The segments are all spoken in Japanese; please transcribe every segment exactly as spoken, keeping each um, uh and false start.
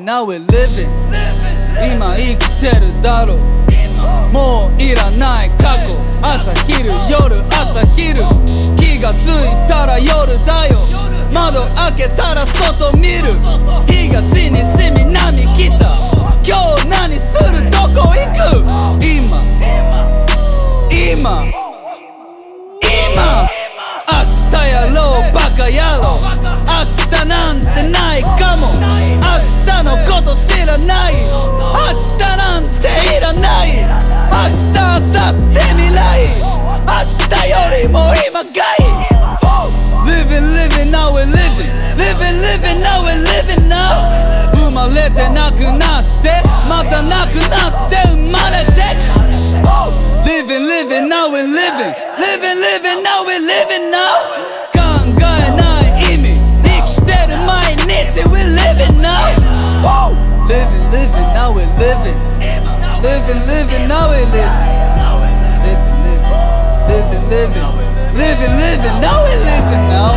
now we're living 今生きてるだろうもういらない過去朝昼夜朝昼気がついたら夜だよ窓開けたら外見る東西南北今日何するどこ行く今今今明日やろうバカ野郎明日なんてないかも明日のこと知らない明日なんていらない明日明後日未来明日よりも今がいい Living living now we're living Living living now we're living now 生まれてなくなってまたなくなって生まれて Living living now we're living Living living now we're living now 考えない意味生きてる毎日 We're living now Living living now we're living Living living now we're living Living living Living living Living living now we're living now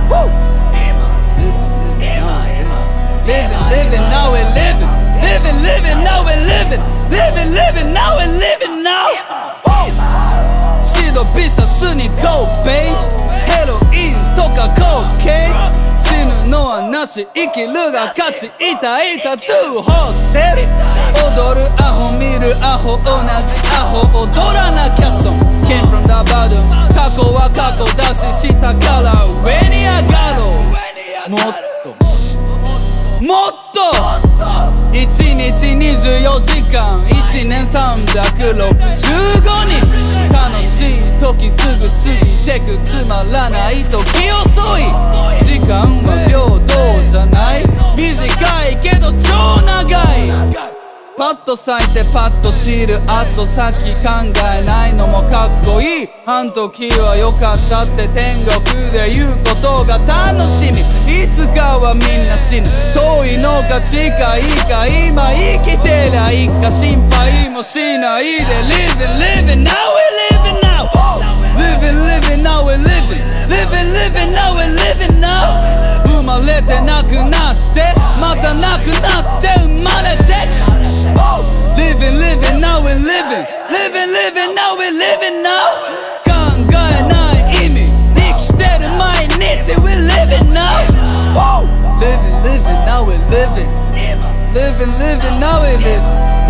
Living living now we're living Living living now we're living Living living now we're living now シドビシャスにコーペイヘロインとかコーケイ死ぬのはなし生きるが勝ち痛いタトゥー掘ってる踊るアホ見るアホ同じアホ踊らなきゃ損 Came from the bottom 過去は過去だし下から上に上がろうもっともっといちにちにじゅうよじかんいちねんさんびゃくろくじゅうごにち楽しい時すぐ過ぎてくつまらない時遅い時間は平等じゃない短いけど超長いパッと咲いてパッと散る後先考えないのもかっこいいあん時は良かったって天国で言うことが楽しみいつかはみんな死ぬ遠いのか近いか今生きてりゃいいか心配もしないで Living living now we're living now Living living now we're living Living living now we're living now 生まれてなくなってまたなくなって生まれてLiving, living, now we're living Living, living, now we're living now 考えない意味生きてる毎日 We're living now Living, living, now we're living Living, living, now we're living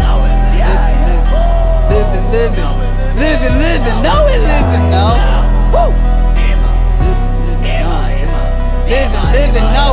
Living, living, living Living, living, now we're living now Living, living, now